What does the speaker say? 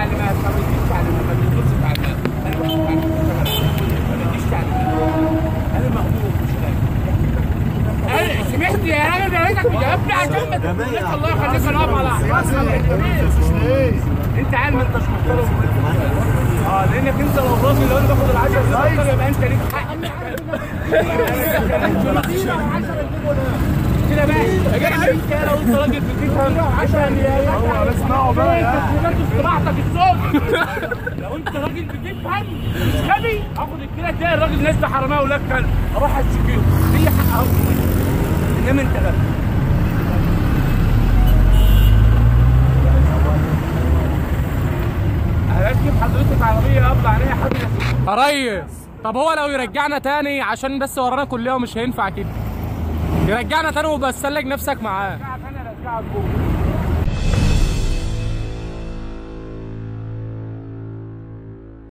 تعليمات، ما بديش تعليمات، ما بديش تعليمات، انا ما بديش تعليمات، انا مغمور مش فاهم. سمعت يا راجل يا ريتك جاوبني عشان ما تقولش الله يخليك انا اقف على انت عالم انت مش محترم. لانك انت لو الراجل لو انا باخد ال10 يبقى انت ليك حق. كده بقى يا جدع انت لو انت راجل بتفهم عشان هو اسمعوا بقى يا استراحتك الصبح. لو انت راجل بتفهم مش غبي اخد الكلى تلاقي الراجل نازل حراميه ولا كلب اروح اشتكيه ليه حق اهو. انما انت غبي. هركب حضرتك عربيه ابلع عليها حد يا ريس. طب هو لو يرجعنا تاني عشان بس ورانا كليه ومش هينفع كده، يرجعنا تاني وبسلك نفسك معاه. انا رجعك جوه.